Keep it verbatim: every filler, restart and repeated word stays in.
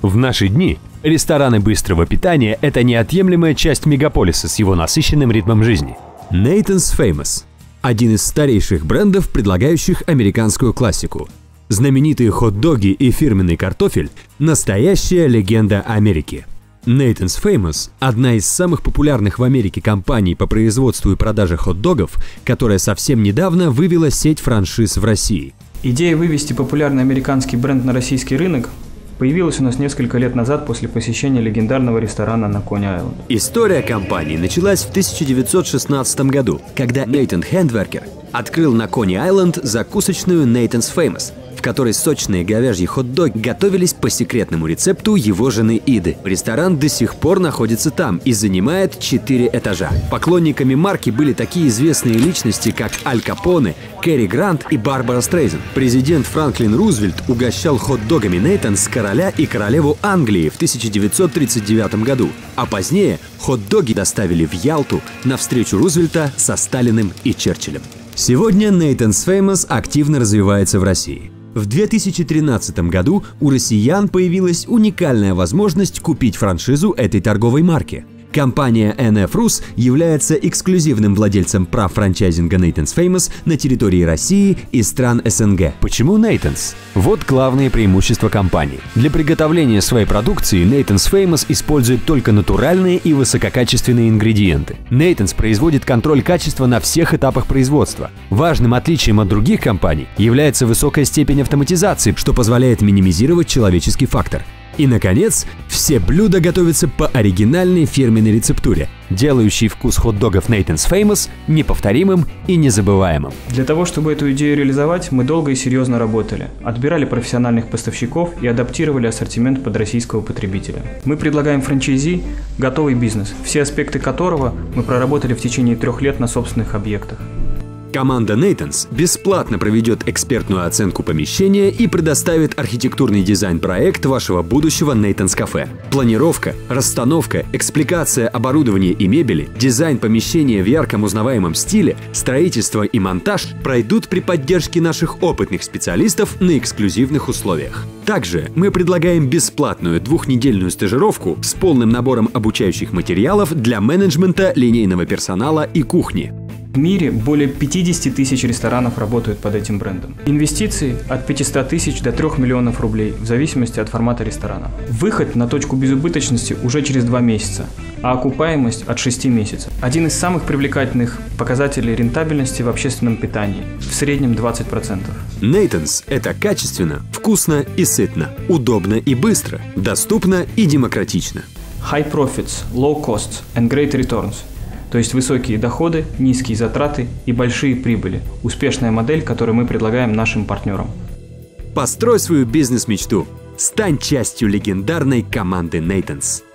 В наши дни рестораны быстрого питания – это неотъемлемая часть мегаполиса с его насыщенным ритмом жизни. Nathan's Famous – один из старейших брендов, предлагающих американскую классику. Знаменитые хот-доги и фирменный картофель – настоящая легенда Америки. Nathan's Famous – одна из самых популярных в Америке компаний по производству и продаже хот-догов, которая совсем недавно вывела сеть франшиз в России. Идея вывести популярный американский бренд на российский рынок появилась у нас несколько лет назад после посещения легендарного ресторана на Кони-Айленд. История компании началась в тысяча девятьсот шестнадцатом году, когда Нейтан Хендверкер открыл на Кони-Айленд закусочную Nathan's Famous, в которой сочные говяжьи хот-доги готовились по секретному рецепту его жены Иды. Ресторан до сих пор находится там и занимает четыре этажа. Поклонниками марки были такие известные личности, как Аль Капоне, Кэрри Грант и Барбара Стрейзен. Президент Франклин Рузвельт угощал хот-догами Нейтан's короля и королеву Англии в тысяча девятьсот тридцать девятом году, а позднее хот-доги доставили в Ялту на встречу Рузвельта со Сталиным и Черчиллем. Сегодня Nathan's Famous активно развивается в России. В две тысячи тринадцатом году у россиян появилась уникальная возможность купить франшизу этой торговой марки. Компания эн эф Rus является эксклюзивным владельцем прав франчайзинга Nathan's Famous на территории России и стран эс эн гэ. Почему Nathan's? Вот главные преимущества компании. Для приготовления своей продукции Nathan's Famous использует только натуральные и высококачественные ингредиенты. Nathan's производит контроль качества на всех этапах производства. Важным отличием от других компаний является высокая степень автоматизации, что позволяет минимизировать человеческий фактор. И, наконец, все блюда готовятся по оригинальной фирменной рецептуре, делающей вкус хот-догов Nathan's Famous неповторимым и незабываемым. Для того, чтобы эту идею реализовать, мы долго и серьезно работали, отбирали профессиональных поставщиков и адаптировали ассортимент под российского потребителя. Мы предлагаем франчайзи готовый бизнес, все аспекты которого мы проработали в течение трех лет на собственных объектах. Команда Nathan's бесплатно проведет экспертную оценку помещения и предоставит архитектурный дизайн-проект вашего будущего Nathan's кафе. Планировка, расстановка, экспликация оборудования и мебели, дизайн помещения в ярком узнаваемом стиле, строительство и монтаж пройдут при поддержке наших опытных специалистов на эксклюзивных условиях. Также мы предлагаем бесплатную двухнедельную стажировку с полным набором обучающих материалов для менеджмента, линейного персонала и кухни. В мире более пятидесяти тысяч ресторанов работают под этим брендом. Инвестиции от пятисот тысяч до трёх миллионов рублей в зависимости от формата ресторана. Выход на точку безубыточности уже через два месяца, а окупаемость от шести месяцев. Один из самых привлекательных показателей рентабельности в общественном питании. В среднем двадцать процентов. Nathan's – это качественно, вкусно и сытно, удобно и быстро, доступно и демократично. High profits, low costs and great returns. То есть высокие доходы, низкие затраты и большие прибыли. Успешная модель, которую мы предлагаем нашим партнерам. Построй свою бизнес-мечту. Стань частью легендарной команды Nathan's.